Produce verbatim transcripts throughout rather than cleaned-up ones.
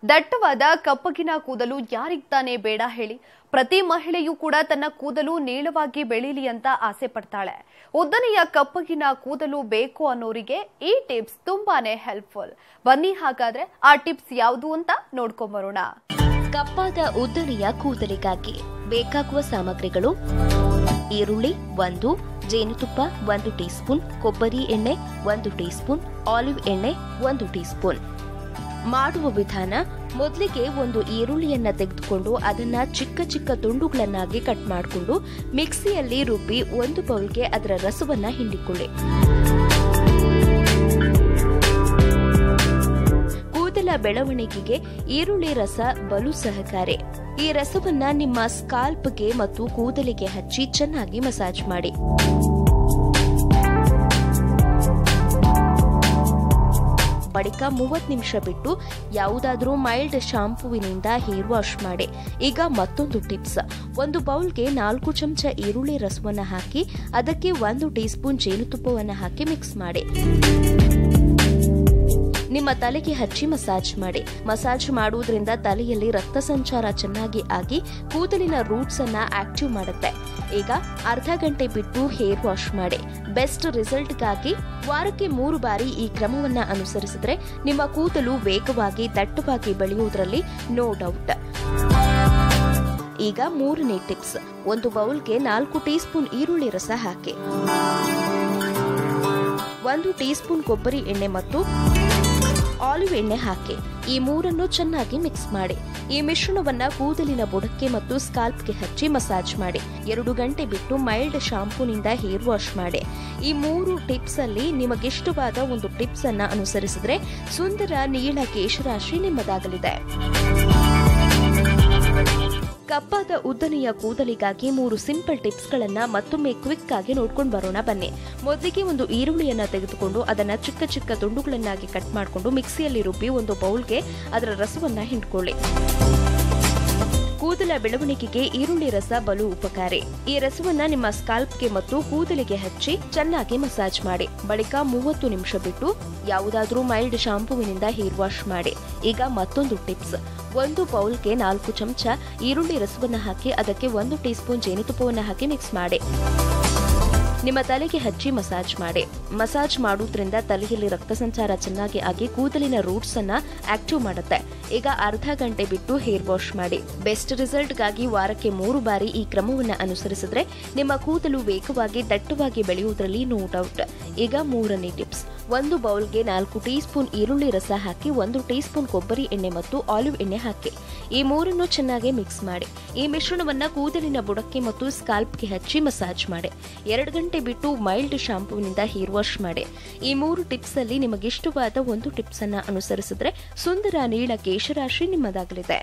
ದಟ್ಟವಾದ ಕಪ್ಪಗಿನ ಕೂದಲು ಯಾರಿಗ್ ತಾನೇ ಬೇಡ ಹೇಳಿ. ಪ್ರತಿ ಮಹಿಳೆಯೂ ಕೂಡ ತನ್ನ ಕೂದಲು ನೀಳವಾಗಿ ಬೆಳೀಲಿ ಅಂತ ಆಸೆ ಪಡ್ತಾಳೆ. ಉದ್ದನೆಯ ಕಪ್ಪಗಿನ ಕೂದಲು ಬೇಕು ಅನ್ನೋರಿಗೆ ಈ ಟಿಪ್ಸ್ ತುಂಬಾನೇ ಹೆಲ್ಪ್ಫುಲ್. ಬನ್ನಿ ಹಾಗಾದ್ರೆ ಆ ಟಿಪ್ಸ್ ಯಾವುದು ಅಂತ ನೋಡ್ಕೊಂಬರೋಣ. ಕಪ್ಪಾದ ಉದ್ದನೆಯ ಕೂದಲಿಗಾಗಿ ಬೇಕಾಗುವ ಸಾಮಗ್ರಿಗಳು: ಈರುಳ್ಳಿ ಒಂದು, ಜೇನುತುಪ್ಪ ಒಂದು ಟೀ ಸ್ಪೂನ್, ಕೊಬ್ಬರಿ ಎಣ್ಣೆ ಒಂದು ಟೀ ಸ್ಪೂನ್, ಆಲಿವ್ ಎಣ್ಣೆ ಒಂದು ಟೀ ಸ್ಪೂನ್. ಮಾಡುವ ವಿಧಾನ: ಮೊದಲಿಗೆ ಒಂದು ಈರುಳ್ಳಿಯನ್ನ ತೆಗೆದುಕೊಂಡು ಅದನ್ನ ಚಿಕ್ಕ ಚಿಕ್ಕ ತುಂಡುಗಳನ್ನಾಗಿ ಕಟ್ ಮಾಡಿಕೊಂಡು ಮಿಕ್ಸಿಯಲ್ಲಿ ರುಬ್ಬಿ ಒಂದು ಬೌಲ್ಗೆ ಅದರ ರಸವನ್ನ ಹಿಂಡಿಕೊಳ್ಳಿ. ಕೂದಲ ಬೆಳವಣಿಗೆಗೆ ಈರುಳ್ಳಿ ರಸ ಬಲು ಸಹಕಾರಿ. ಈ ರಸವನ್ನ ನಿಮ್ಮ ಸ್ಕಾಲ್ಪ್ಗೆ ಮತ್ತು ಕೂದಲಿಗೆ ಹಚ್ಚಿ ಚೆನ್ನಾಗಿ ಮಸಾಜ್ ಮಾಡಿ. ಬಳಿಕ ಮೂವತ್ತು ನಿಮಿಷ ಬಿಟ್ಟು ಯಾವುದಾದ್ರೂ ಮೈಲ್ಡ್ ಶಾಂಪೂವಿನಿಂದ ಹೇರ್ ವಾಶ್ ಮಾಡಿ. ಈಗ ಮತ್ತೊಂದು ಟಿಪ್ಸ್: ಒಂದು ಬೌಲ್ಗೆ ನಾಲ್ಕು ಚಮಚ ಈರುಳ್ಳಿ ರಸವನ್ನ ಹಾಕಿ ಅದಕ್ಕೆ ಒಂದು ಟೀ ಸ್ಪೂನ್ ಜೇನುತುಪ್ಪವನ್ನು ಹಾಕಿ ಮಿಕ್ಸ್ ಮಾಡಿ. ನಿಮ್ಮ ತಲೆಗೆ ಹಚ್ಚಿ ಮಸಾಜ್ ಮಾಡಿ. ಮಸಾಜ್ ಮಾಡುವುದರಿಂದ ತಲೆಯಲ್ಲಿ ರಕ್ತ ಸಂಚಾರ ಚೆನ್ನಾಗಿ ಆಗಿ ಕೂದಲಿನ ರೂಟ್ಸ್ ಅನ್ನ ಆಕ್ಟಿವ್ ಮಾಡುತ್ತೆ. ಈಗ ಅರ್ಧ ಗಂಟೆ ಬಿಟ್ಟು ಹೇರ್ ವಾಶ್ ಮಾಡಿ. ಬೆಸ್ಟ್ ರಿಸಲ್ಟ್ಗಾಗಿ ವಾರಕ್ಕೆ ಮೂರು ಬಾರಿ ಈ ಕ್ರಮವನ್ನ ಅನುಸರಿಸಿದ್ರೆ ನಿಮ್ಮ ಕೂದಲು ವೇಗವಾಗಿ ದಟ್ಟವಾಗಿ ಬೆಳೆಯುವುದರಲ್ಲಿ ನೋ ಡೌಟ್. ಈಗ ಮೂರನೇ ಟಿಪ್ಸ್: ಒಂದು ಬೌಲ್ಗೆ ನಾಲ್ಕು ಟೀ ಸ್ಪೂನ್ ಈರುಳ್ಳಿ ರಸ ಹಾಕಿ, ಒಂದು ಟೀ ಸ್ಪೂನ್ ಕೊಬ್ಬರಿ ಎಣ್ಣೆ ಮತ್ತು ಆಲಿವ್ ಎಣ್ಣೆ ಹಾಕಿ. ಈ ಮೂರನ್ನು ಚೆನ್ನಾಗಿ ಮಿಕ್ಸ್ ಮಾಡಿ. ಈ ಮಿಶ್ರಣವನ್ನ ಕೂದಲಿನ ಬುಡಕ್ಕೆ ಮತ್ತು ಸ್ಕಾಲ್ಪ್ಗೆ ಹಚ್ಚಿ ಮಸಾಜ್ ಮಾಡಿ. ಎರಡು ಗಂಟೆ ಬಿಟ್ಟು ಮೈಲ್ಡ್ ಶಾಂಪೂನಿಂದ ಹೇರ್ ವಾಶ್ ಮಾಡಿ. ಈ ಮೂರು ಟಿಪ್ಸ್ ಅಲ್ಲಿ ನಿಮಗಿಷ್ಟವಾದ ಒಂದು ಟಿಪ್ಸ್ ಅನ್ನ ಅನುಸರಿಸಿದ್ರೆ ಸುಂದರ ನೀಳ ಕೇಶರಾಶಿ ನಿಮ್ಮದಾಗಲಿದೆ. ಕಪ್ಪಾದ ಉದ್ದನೆಯ ಕೂದಲಿಗಾಗಿ ಮೂರು ಸಿಂಪಲ್ ಟಿಪ್ಸ್ ಗಳನ್ನ ಮತ್ತೊಮ್ಮೆ ಕ್ವಿಕ್ ಆಗಿ ನೋಡ್ಕೊಂಡು ಬರೋಣ ಬನ್ನಿ. ಮೊದಲಿಗೆ ಒಂದು ಈರುಳ್ಳಿಯನ್ನ ತೆಗೆದುಕೊಂಡು ಅದನ್ನ ಚಿಕ್ಕ ಚಿಕ್ಕ ತುಂಡುಗಳನ್ನಾಗಿ ಕಟ್ ಮಾಡಿಕೊಂಡು ಮಿಕ್ಸಿಯಲ್ಲಿ ರುಬ್ಬಿ ಒಂದು ಬೌಲ್ಗೆ ಅದರ ರಸವನ್ನ ಹಿಂಡ್ಕೊಳ್ಳಿ. ಕೂದಲ ಬೆಳವಣಿಗೆಗೆ ಈರುಳ್ಳಿ ರಸ ಬಲು ಉಪಕಾರಿ. ಈ ರಸವನ್ನ ನಿಮ್ಮ ಸ್ಕಾಲ್ಪ್ಗೆ ಮತ್ತು ಕೂದಲಿಗೆ ಹಚ್ಚಿ ಚೆನ್ನಾಗಿ ಮಸಾಜ್ ಮಾಡಿ. ಬಳಿಕ ಮೂವತ್ತು ನಿಮಿಷ ಬಿಟ್ಟು ಯಾವುದಾದ್ರೂ ಮೈಲ್ಡ್ ಶಾಂಪೂವಿನಿಂದ ಹೇರ್ ವಾಶ್ ಮಾಡಿ. ಈಗ ಮತ್ತೊಂದು ಟಿಪ್ಸ್: ಒಂದು ಬೌಲ್ಗೆ ನಾಲ್ಕು ಚಮಚ ಈರುಳ್ಳಿ ರಸವನ್ನ ಹಾಕಿ ಅದಕ್ಕೆ ಒಂದು ಟೀ ಸ್ಪೂನ್ ಜೇನುತುಪ್ಪವನ್ನು ಹಾಕಿ ಮಿಕ್ಸ್ ಮಾಡಿ. ನಿಮ್ಮ ತಲೆಗೆ ಹಚ್ಚಿ ಮಸಾಜ್ ಮಾಡಿ. ಮಸಾಜ್ ಮಾಡುವುದರಿಂದ ತಲೆಯಲ್ಲಿ ರಕ್ತ ಸಂಚಾರ ಚೆನ್ನಾಗಿ ಆಗಿ ಕೂದಲಿನ ರೂಟ್ಸ್ ಅನ್ನ ಆಕ್ಟಿವ್ ಮಾಡುತ್ತೆ. ಈಗ ಅರ್ಧ ಗಂಟೆ ಬಿಟ್ಟು ಹೇರ್ ವಾಶ್ ಮಾಡಿ. ಬೆಸ್ಟ್ ರಿಸಲ್ಟ್ಗಾಗಿ ವಾರಕ್ಕೆ ಮೂರು ಬಾರಿ ಈ ಕ್ರಮವನ್ನು ಅನುಸರಿಸಿದ್ರೆ ನಿಮ್ಮ ಕೂದಲು ವೇಗವಾಗಿ ದಟ್ಟವಾಗಿ ಬೆಳೆಯುವುದರಲ್ಲಿ ನೋ ಡೌಟ್. ಈಗ ಮೂರನೇ ಟಿಪ್ಸ್: ಒಂದು ಬೌಲ್ಗೆ ನಾಲ್ಕು ಟೀ ಸ್ಪೂನ್ ಈರುಳ್ಳಿ ರಸ ಹಾಕಿ ಒಂದು ಟೀ ಸ್ಪೂನ್ ಕೊಬ್ಬರಿ ಎಣ್ಣೆ ಮತ್ತು ಆಲಿವ್ ಎಣ್ಣೆ ಹಾಕಿ. ಈ ಮೂರನ್ನು ಚೆನ್ನಾಗಿ ಮಿಕ್ಸ್ ಮಾಡಿ. ಈ ಮಿಶ್ರಣವನ್ನ ಕೂದಲಿನ ಬುಡಕ್ಕೆ ಮತ್ತು ಸ್ಕಾಲ್ಪ್ಗೆ ಹಚ್ಚಿ ಮಸಾಜ್ ಮಾಡಿ. ಎರಡು ಗಂಟೆ ಬಿಟ್ಟು ಮೈಲ್ಡ್ ಶಾಂಪೂನಿಂದ ಹೇರ್ ವಾಶ್ ಮಾಡಿ. ಈ ಮೂರು ಟಿಪ್ಸ್ ಅಲ್ಲಿ ನಿಮಗಿಷ್ಟವಾದ ಒಂದು ಟಿಪ್ಸ್ ಅನ್ನ ಅನುಸರಿಸಿದ್ರೆ ಸುಂದರ ನೀಳ ಕೇಶರಾಶಿ ನಿಮ್ಮದಾಗಲಿದೆ.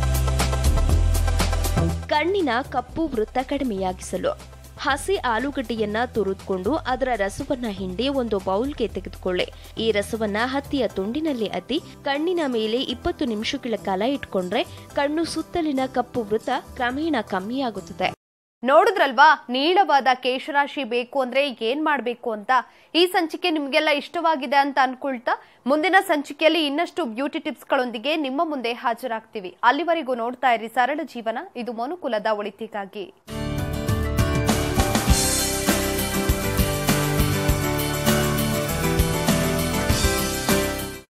ಕಣ್ಣಿನ ಕಪ್ಪು ವೃತ್ತ ಕಡಿಮೆಯಾಗಿಸಲು ಹಸಿ ಆಲೂಗಡ್ಡೆಯನ್ನ ತುರಿದುಕೊಂಡು ಅದರ ರಸವನ್ನ ಹಿಂಡಿ ಒಂದು ಬೌಲ್ಗೆ ತೆಗೆದುಕೊಳ್ಳಿ. ಈ ರಸವನ್ನ ಹತ್ತಿಯ ತುಂಡಿನಲ್ಲಿ ಅದ್ದಿ ಕಣ್ಣಿನ ಮೇಲೆ ಇಪ್ಪತ್ತು ನಿಮಿಷಗಳ ಕಾಲ ಇಟ್ಕೊಂಡ್ರೆ ಕಣ್ಣು ಸುತ್ತಲಿನ ಕಪ್ಪು ವೃತ್ತ ಕ್ರಮೇಣ ಕಮ್ಮಿಯಾಗುತ್ತದೆ. ನೋಡಿದ್ರಲ್ವಾ, ನೀಳವಾದ ಕೇಶರಾಶಿ ಬೇಕು ಅಂದ್ರೆ ಏನ್ ಮಾಡ್ಬೇಕು ಅಂತ. ಈ ಸಂಚಿಕೆ ನಿಮ್ಗೆಲ್ಲ ಇಷ್ಟವಾಗಿದೆ ಅಂತ ಅನ್ಕೊಳ್ತಾ ಮುಂದಿನ ಸಂಚಿಕೆಯಲ್ಲಿ ಇನ್ನಷ್ಟು ಬ್ಯೂಟಿ ಟಿಪ್ಸ್ ಗಳೊಂದಿಗೆ ನಿಮ್ಮ ಮುಂದೆ ಹಾಜರಾಗ್ತೀವಿ. ಅಲ್ಲಿವರೆಗೂ ನೋಡ್ತಾ ಇರಿ ಸರಳ ಜೀವನ. ಇದು ಮನುಕುಲದ ಒಳಿತಿಗಾಗಿ.